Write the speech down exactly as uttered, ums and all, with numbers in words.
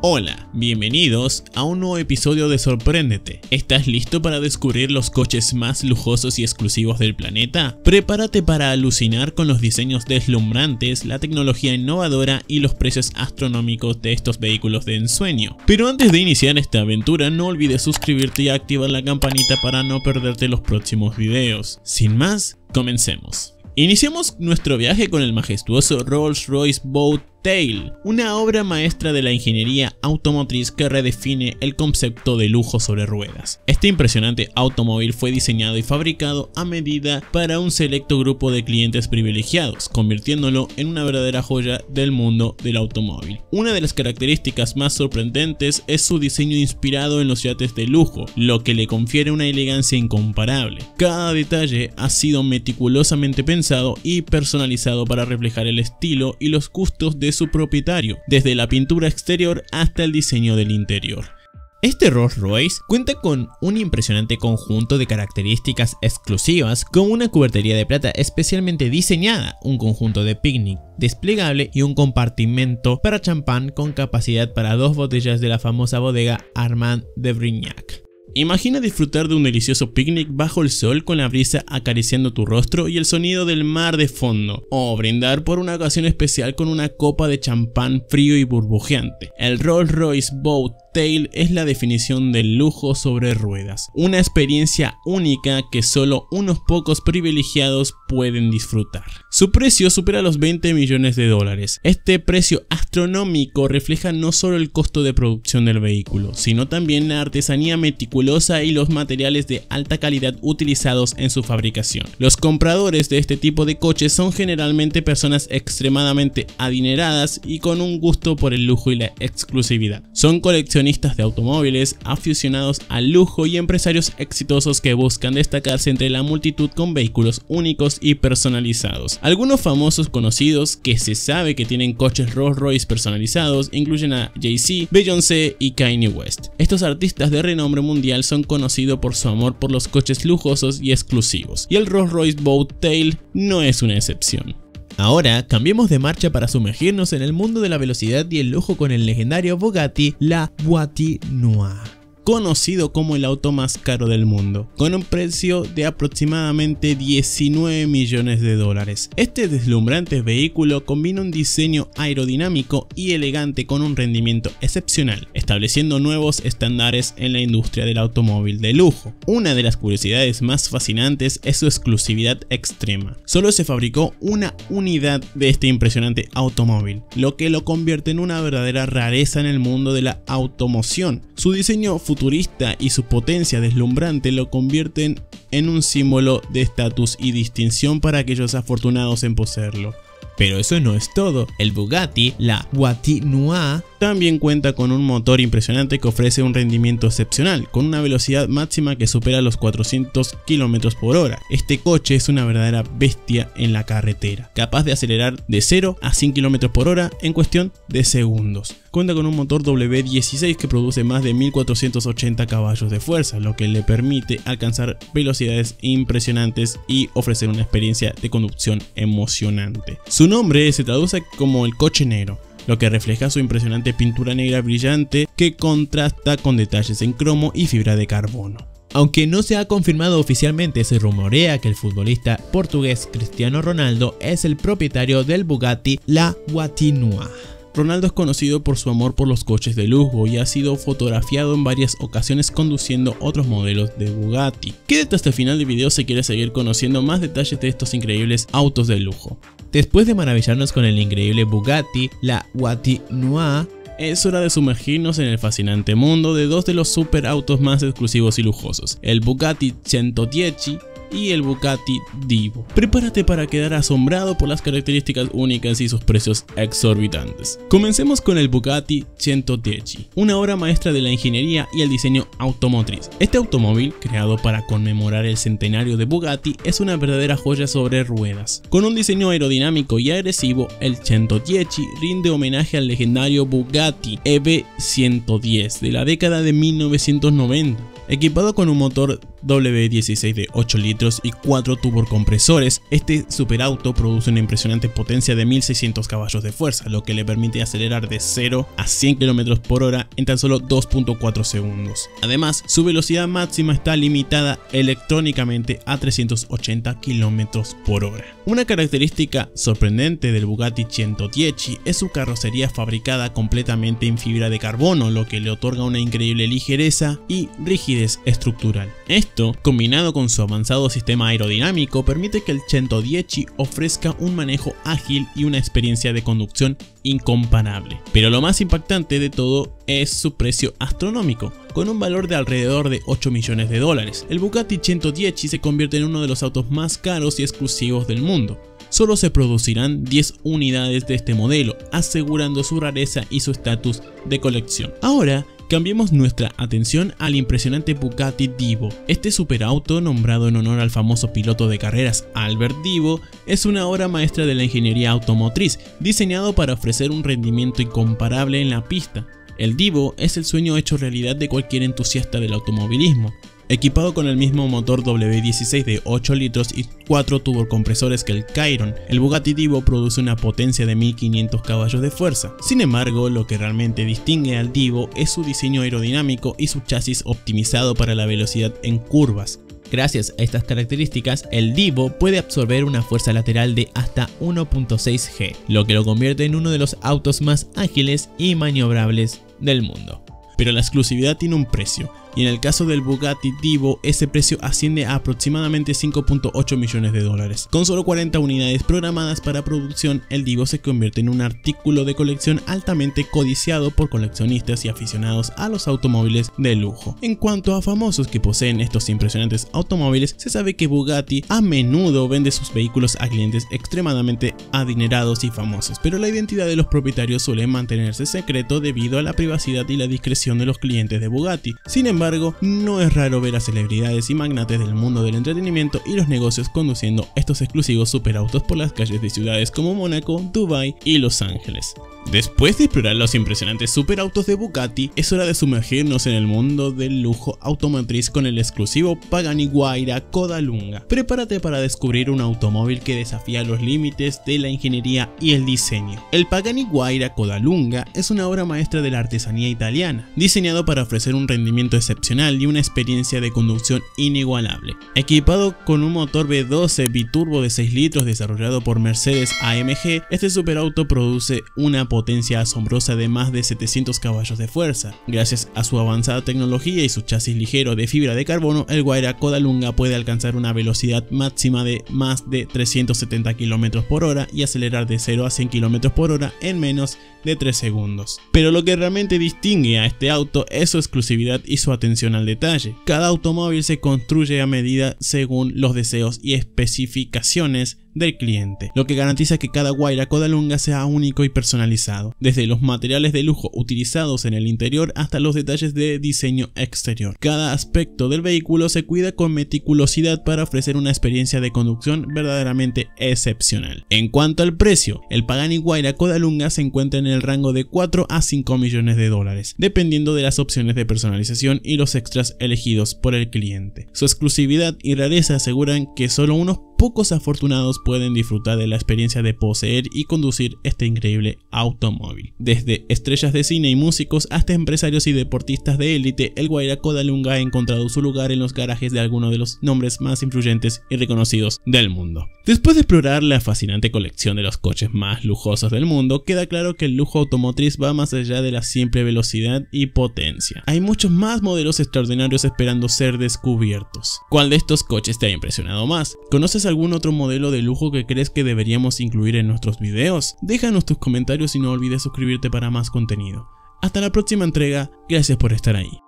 Hola, bienvenidos a un nuevo episodio de Sorpréndete. ¿Estás listo para descubrir los coches más lujosos y exclusivos del planeta? Prepárate para alucinar con los diseños deslumbrantes, la tecnología innovadora y los precios astronómicos de estos vehículos de ensueño. Pero antes de iniciar esta aventura, no olvides suscribirte y activar la campanita para no perderte los próximos videos. Sin más, comencemos. Iniciamos nuestro viaje con el majestuoso Rolls-Royce Boat Tail, una obra maestra de la ingeniería automotriz que redefine el concepto de lujo sobre ruedas. Este impresionante automóvil fue diseñado y fabricado a medida para un selecto grupo de clientes privilegiados, convirtiéndolo en una verdadera joya del mundo del automóvil. Una de las características más sorprendentes es su diseño inspirado en los yates de lujo, lo que le confiere una elegancia incomparable. Cada detalle ha sido meticulosamente pensado y personalizado para reflejar el estilo y los gustos de su propietario, desde la pintura exterior hasta el diseño del interior. Este Rolls Royce cuenta con un impresionante conjunto de características exclusivas, como una cubertería de plata especialmente diseñada, un conjunto de picnic desplegable y un compartimento para champán con capacidad para dos botellas de la famosa bodega Armand de Brignac. Imagina disfrutar de un delicioso picnic bajo el sol con la brisa acariciando tu rostro y el sonido del mar de fondo, o brindar por una ocasión especial con una copa de champán frío y burbujeante. El Rolls-Royce Boat Tail es la definición del lujo sobre ruedas, una experiencia única que solo unos pocos privilegiados pueden disfrutar. Su precio supera los veinte millones de dólares. Este precio astronómico refleja no solo el costo de producción del vehículo, sino también la artesanía meticulosa y los materiales de alta calidad utilizados en su fabricación. Los compradores de este tipo de coches son generalmente personas extremadamente adineradas y con un gusto por el lujo y la exclusividad. Son coleccionistas de automóviles, aficionados al lujo y empresarios exitosos que buscan destacarse entre la multitud con vehículos únicos y personalizados. Algunos famosos conocidos que se sabe que tienen coches Rolls Royce personalizados incluyen a Jay-Z, Beyoncé y Kanye West. Estos artistas de renombre mundial son conocidos por su amor por los coches lujosos y exclusivos, y el Rolls Royce Boat Tail no es una excepción. Ahora cambiemos de marcha para sumergirnos en el mundo de la velocidad y el lujo con el legendario Bugatti La Boîte Noire, conocido como el auto más caro del mundo, con un precio de aproximadamente diecinueve millones de dólares. Este deslumbrante vehículo combina un diseño aerodinámico y elegante con un rendimiento excepcional, estableciendo nuevos estándares en la industria del automóvil de lujo. Una de las curiosidades más fascinantes es su exclusividad extrema. Solo se fabricó una unidad de este impresionante automóvil, lo que lo convierte en una verdadera rareza en el mundo de la automoción. Su diseño futurista y su potencia deslumbrante lo convierten en un símbolo de estatus y distinción para aquellos afortunados en poseerlo. Pero eso no es todo. El Bugatti La Boîte Noire también cuenta con un motor impresionante que ofrece un rendimiento excepcional, con una velocidad máxima que supera los cuatrocientos kilómetros por hora. Este coche es una verdadera bestia en la carretera, capaz de acelerar de cero a cien kilómetros por hora en cuestión de segundos. Cuenta con un motor W dieciséis que produce más de mil cuatrocientos ochenta caballos de fuerza, lo que le permite alcanzar velocidades impresionantes y ofrecer una experiencia de conducción emocionante. Su nombre se traduce como el coche negro, lo que refleja su impresionante pintura negra brillante que contrasta con detalles en cromo y fibra de carbono. Aunque no se ha confirmado oficialmente, se rumorea que el futbolista portugués Cristiano Ronaldo es el propietario del Bugatti La Boîte Noire. Ronaldo es conocido por su amor por los coches de lujo y ha sido fotografiado en varias ocasiones conduciendo otros modelos de Bugatti. Quédate hasta el final del video si quieres seguir conociendo más detalles de estos increíbles autos de lujo. Después de maravillarnos con el increíble Bugatti La Boîte Noire, es hora de sumergirnos en el fascinante mundo de dos de los superautos más exclusivos y lujosos, el Bugatti ciento diez y el Bugatti Divo. Prepárate para quedar asombrado por las características únicas y sus precios exorbitantes. Comencemos con el Bugatti ciento diez, una obra maestra de la ingeniería y el diseño automotriz. Este automóvil, creado para conmemorar el centenario de Bugatti, es una verdadera joya sobre ruedas. Con un diseño aerodinámico y agresivo, el ciento diez rinde homenaje al legendario Bugatti E V ciento diez de la década de mil novecientos noventa. Equipado con un motor W dieciséis de ocho litros y cuatro turbocompresores. Este superauto produce una impresionante potencia de mil seiscientos caballos de fuerza, lo que le permite acelerar de cero a cien kilómetros por hora en tan solo dos punto cuatro segundos. Además, su velocidad máxima está limitada electrónicamente a trescientos ochenta kilómetros por hora. Una característica sorprendente del Bugatti ciento diez es su carrocería fabricada completamente en fibra de carbono, lo que le otorga una increíble ligereza y rigidez estructural. Esto, combinado con su avanzado sistema aerodinámico, permite que el ciento diez ofrezca un manejo ágil y una experiencia de conducción incomparable. Pero lo más impactante de todo es su precio astronómico, con un valor de alrededor de ocho millones de dólares. El Bugatti ciento diez se convierte en uno de los autos más caros y exclusivos del mundo. Solo se producirán diez unidades de este modelo, asegurando su rareza y su estatus de colección. Ahora, cambiemos nuestra atención al impresionante Bugatti Divo. Este superauto, nombrado en honor al famoso piloto de carreras Albert Divo, es una obra maestra de la ingeniería automotriz, diseñado para ofrecer un rendimiento incomparable en la pista. El Divo es el sueño hecho realidad de cualquier entusiasta del automovilismo. Equipado con el mismo motor W dieciséis de ocho litros y cuatro turbocompresores que el Chiron, el Bugatti Divo produce una potencia de mil quinientos caballos de fuerza. Sin embargo, lo que realmente distingue al Divo es su diseño aerodinámico y su chasis optimizado para la velocidad en curvas. Gracias a estas características, el Divo puede absorber una fuerza lateral de hasta uno punto seis G, lo que lo convierte en uno de los autos más ágiles y maniobrables del mundo. Pero la exclusividad tiene un precio, y en el caso del Bugatti Divo ese precio asciende a aproximadamente cinco punto ocho millones de dólares. Con solo cuarenta unidades programadas para producción, el Divo se convierte en un artículo de colección altamente codiciado por coleccionistas y aficionados a los automóviles de lujo. En cuanto a famosos que poseen estos impresionantes automóviles, se sabe que Bugatti a menudo vende sus vehículos a clientes extremadamente adinerados y famosos, pero la identidad de los propietarios suele mantenerse secreto debido a la privacidad y la discreción de los clientes de Bugatti. Sin embargo, Sin embargo, no es raro ver a celebridades y magnates del mundo del entretenimiento y los negocios conduciendo estos exclusivos superautos por las calles de ciudades como Mónaco, Dubái y Los Ángeles. Después de explorar los impresionantes superautos de Bugatti, es hora de sumergirnos en el mundo del lujo automotriz con el exclusivo Pagani Huayra Codalunga. Prepárate para descubrir un automóvil que desafía los límites de la ingeniería y el diseño. El Pagani Huayra Codalunga es una obra maestra de la artesanía italiana, diseñado para ofrecer un rendimiento excepcional y una experiencia de conducción inigualable. Equipado con un motor V doce biturbo de seis litros desarrollado por Mercedes A M G, este superauto produce una potencia asombrosa de más de setecientos caballos de fuerza. Gracias a su avanzada tecnología y su chasis ligero de fibra de carbono, el Huayra Codalunga puede alcanzar una velocidad máxima de más de trescientos setenta kilómetros por hora y acelerar de cero a cien kilómetros por hora en menos de tres segundos. Pero lo que realmente distingue a este auto es su exclusividad y su atención al detalle. Cada automóvil se construye a medida según los deseos y especificaciones del cliente, lo que garantiza que cada Huayra Codalunga sea único y personalizado, desde los materiales de lujo utilizados en el interior hasta los detalles de diseño exterior. Cada aspecto del vehículo se cuida con meticulosidad para ofrecer una experiencia de conducción verdaderamente excepcional. En cuanto al precio, el Pagani Huayra Codalunga se encuentra en el rango de cuatro a cinco millones de dólares, dependiendo de las opciones de personalización y los extras elegidos por el cliente. Su exclusividad y rareza aseguran que solo unos pocos afortunados pueden disfrutar de la experiencia de poseer y conducir este increíble automóvil. Desde estrellas de cine y músicos hasta empresarios y deportistas de élite, el Huayra Codalunga ha encontrado su lugar en los garajes de algunos de los nombres más influyentes y reconocidos del mundo. Después de explorar la fascinante colección de los coches más lujosos del mundo, queda claro que el lujo automotriz va más allá de la simple velocidad y potencia. Hay muchos más modelos extraordinarios esperando ser descubiertos. ¿Cuál de estos coches te ha impresionado más? ¿Conoces algún otro modelo de lujo que crees que deberíamos incluir en nuestros videos? Déjanos tus comentarios y no olvides suscribirte para más contenido. Hasta la próxima entrega, gracias por estar ahí.